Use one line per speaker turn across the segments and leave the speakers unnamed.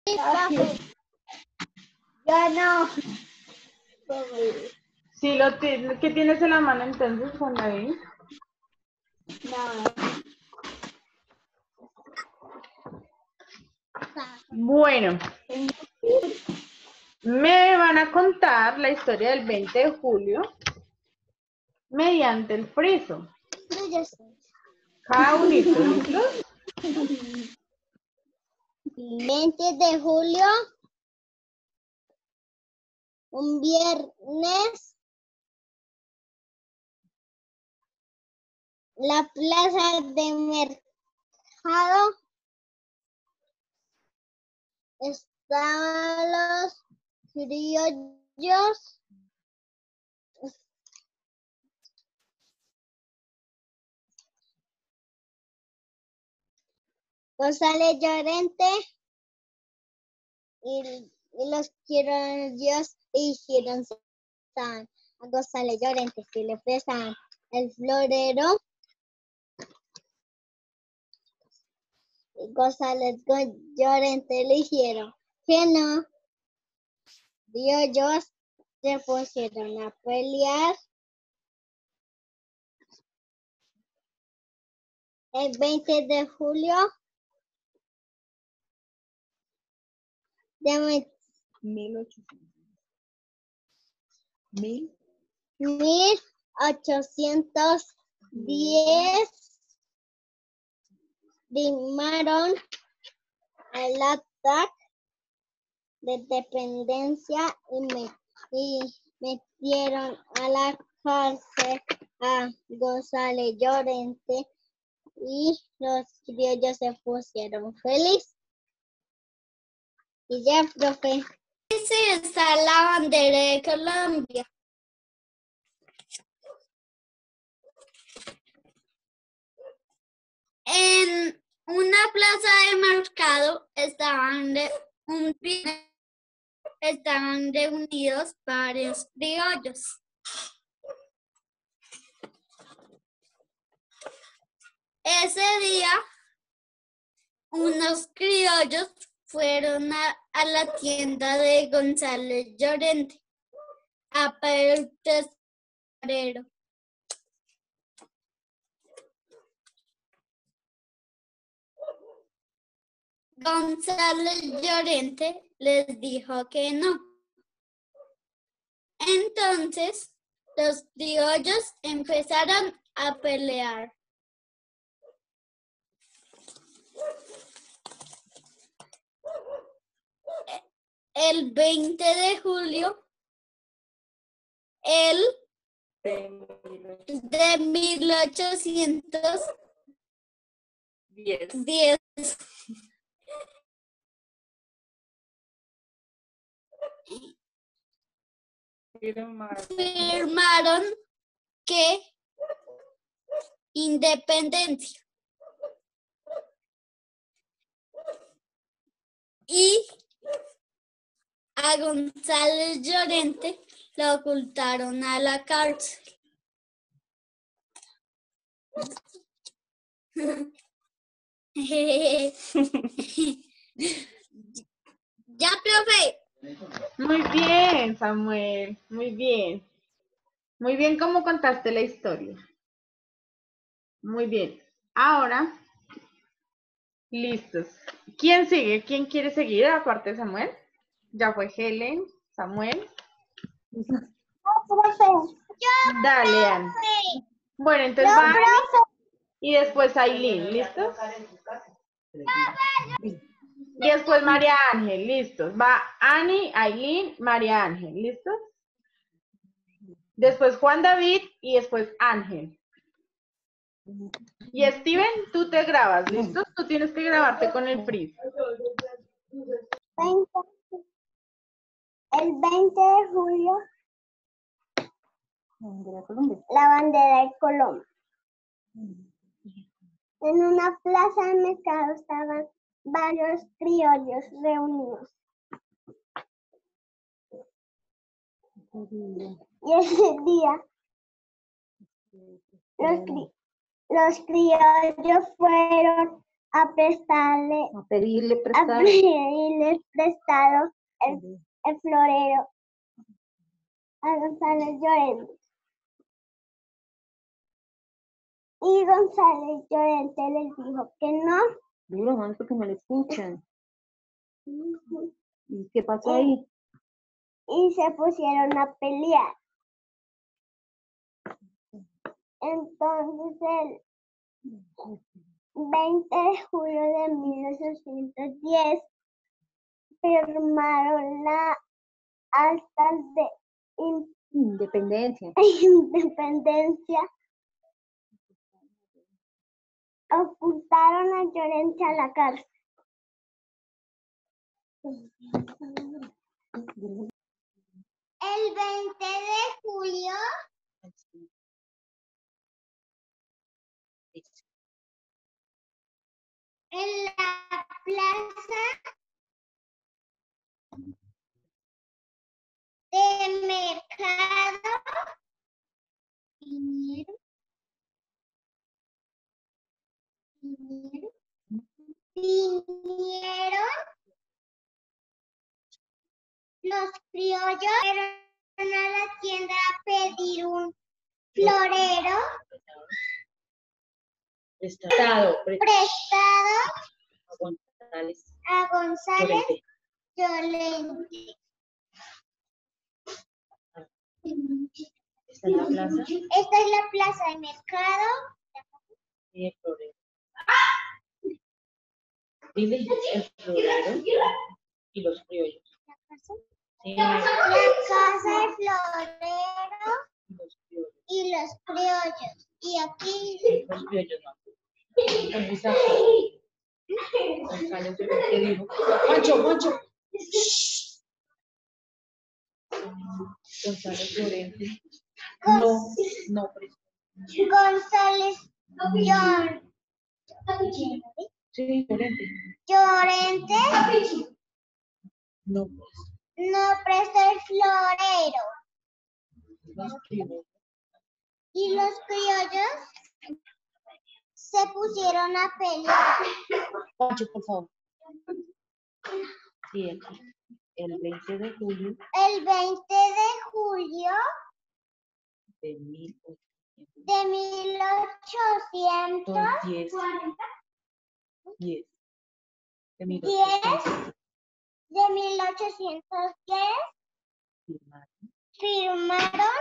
Ya no.
Si ¿qué tienes en la mano entonces, Juan David?
No.
Bueno, me van a contar la historia del 20 de julio mediante el friso. Cada unito, ¿listos?
20 de julio, un viernes, la plaza de mercado estaban los criollos González Llorente y los criollos hicieron a González Llorente, si le prestan el florero, González Llorente le dijeron que no, ellos se pusieron a pelear. El 20 de julio de 1810 primaron el ataque de dependencia y metieron a la cárcel a González Llorente y los criollos se pusieron felices. Y ya, profe. Sí, está la bandera de Colombia. En una plaza de mercado estaban reunidos varios criollos. Ese día, unos criollos fueron a la tienda de González Llorente a pedir tesorero. González Llorente les dijo que no. Entonces, los criollos empezaron a pelear. El 20 de julio, de 1810. Firmaron que independencia. Y a González Llorente lo ocultaron a la cárcel. Ya, profe.
Muy bien, Samuel, muy bien. Muy bien cómo contaste la historia. Muy bien. Ahora, listos. ¿Quién sigue? ¿Quién quiere seguir aparte de Samuel? Ya fue Helen, Samuel. Dale, Anne. Bueno, entonces va Annie y después Aileen, ¿listos? Y después María Ángel, ¿listos? Va Annie, Aileen, María Ángel, ¿listos? Después Juan David y después Ángel. Y Steven, tú te grabas, ¿listos? Tú tienes que grabarte con el freeze.
El 20 de julio, la bandera de Colombia. En una plaza de mercado estaban varios criollos reunidos. Y ese día, los criollos fueron a prestarle,
A pedirle
a
prestado.
pedirle prestado el florero a González Llorente. Y González Llorente les dijo que no.
Duro, más porque no le escuchan. ¿Y qué pasó ahí?
Y se pusieron a pelear. Entonces, el 20 de julio de 1810, firmaron la acta de
Independencia.
independencia. Ocultaron a Llorente a la cárcel. El 20 de julio en la plaza de mercado vinieron los criollos, fueron a la tienda a pedir un florero
Prestado.
a González Llorente.
¿Esta es la plaza?
Esta es la plaza de mercado.
Y el florero. Dile el florero y los criollos. Sí.
La casa de florero
Y los criollos.
y los criollos. Y aquí
Los criollos no. Entonces aquí. González Llorente dijo. Juancho. González Llorente. No prestó.
González Llorente.
Sí, Llorente.
Llorente
No
prestó el florero.
los criollos.
Y los criollos se pusieron a pelear.
Juancho, por favor. Sí, aquí. El 20 de julio
El 20 de julio
de 1810.
de 1810
De 1810.
de 1810 firmaron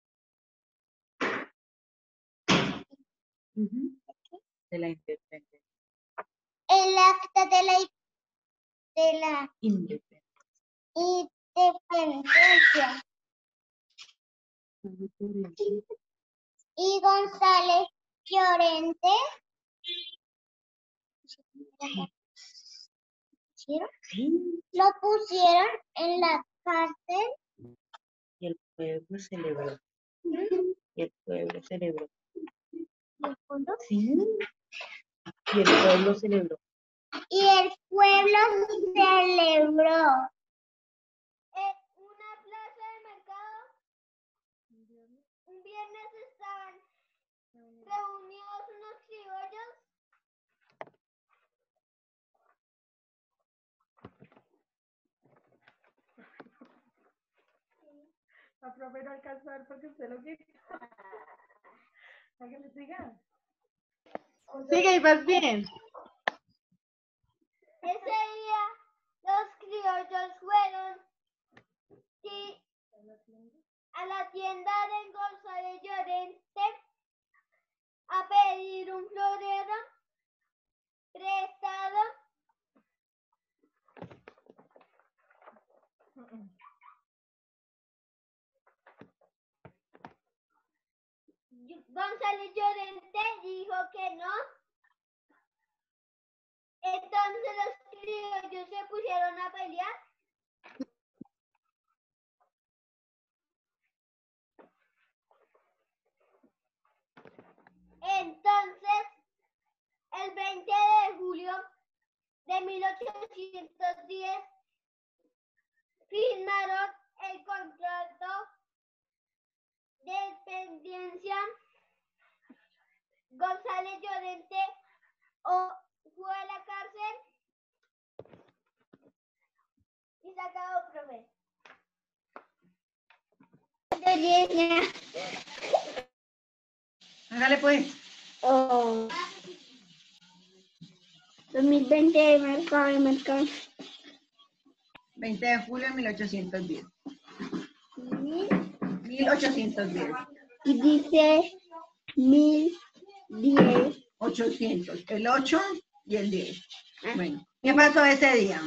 De la independencia.
el acta de la
Independencia.
independencia. Y González Llorente lo pusieron en la cárcel.
Y el pueblo celebró. Y el pueblo celebró. Sí. Y el pueblo celebró.
Y el pueblo celebró. En una plaza de mercado, un viernes estaban reunidos unos criollos.
La profe no alcanzó a ver porque usted lo quita. ¿Para que le siga? Sigue y vas bien.
Ese día los criollos fueron a la tienda de González Llorente a pedir un florero prestado. González Llorente dijo que no. Entonces los criollos se pusieron a pelear. Entonces, el 20 de julio de 1810, firmaron el contrato de dependencia. González Llorente fue acabó, profe.
Hágale pues.
Oh. 2020, mercado.
20 de julio de 1810. 1810.
Y dice 1010.
800. El 8 y el 10. Bueno, ¿qué pasó ese día?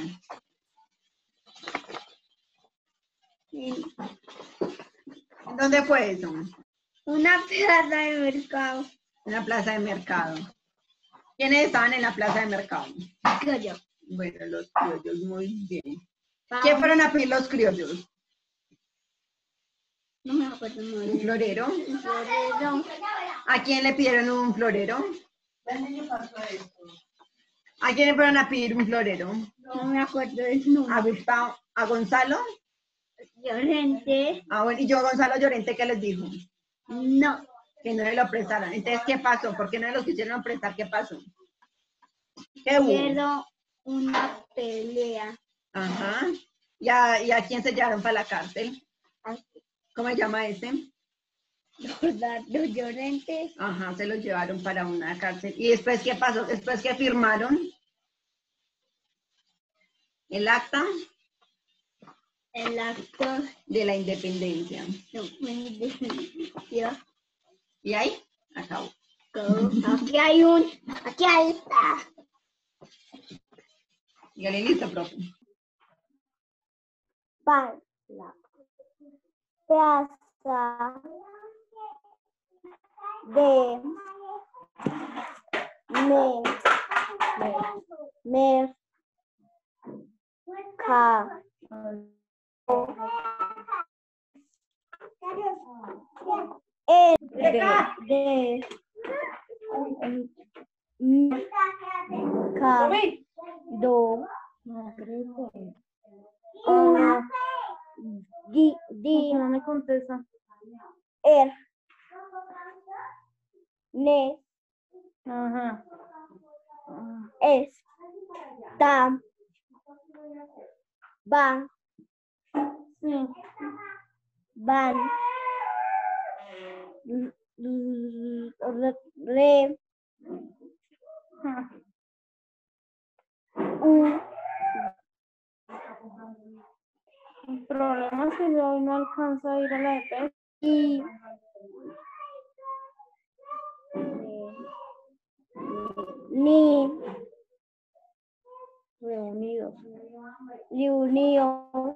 ¿Dónde fue eso?
Una plaza de mercado.
En la plaza de mercado. ¿Quiénes estaban en la plaza de mercado?
Yo.
Bueno, los criollos, muy bien. ¿Qué fueron a pedir los criollos?
No me acuerdo muy
¿Un
bien.
florero?
Un florero.
¿A quién le pidieron un florero? ¿A quién le fueron a pedir un florero?
No me acuerdo del nombre.
¿A Gustavo? ¿A Gonzalo?
Llorente.
Ah, bueno, y yo a Gonzalo Llorente, ¿qué les dijo?
No.
Que no se lo prestaran. Entonces, ¿qué pasó? ¿Por qué no se los quisieron prestar? ¿Qué pasó? ¿Qué hubo?
Quiero una pelea.
Ajá. ¿Y a quién se llevaron para la cárcel?
Así.
¿Cómo se llama ese?
Los Llorente.
Ajá, se los llevaron para una cárcel. ¿Y después qué pasó? Después que firmaron el acta
El actor.
de la independencia.
No, me dice.
¿Y ahí? Acabó.
Aquí hay un. Aquí hay esta.
Dígale, listo, profe.
La plaza de mercado. De mercado.
No me contesta. Ajá.
Está van re
El problema es que yo hoy no alcanzo a ir a la EPS.
y ni
Reunidos.
reunión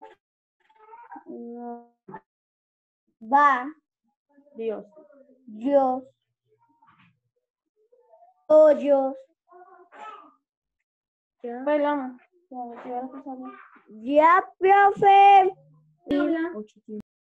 va
Dios.
Dios hoyos
Bailamos.
ya profe 1800